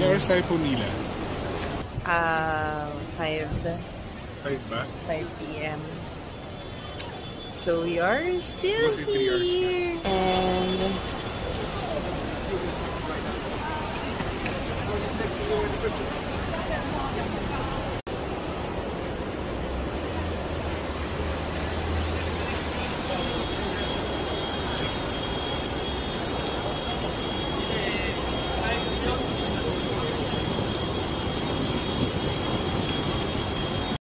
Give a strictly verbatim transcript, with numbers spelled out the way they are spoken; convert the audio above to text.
Ano oras tayo pumila? Ah, five. five ba? five p m So we are still here. And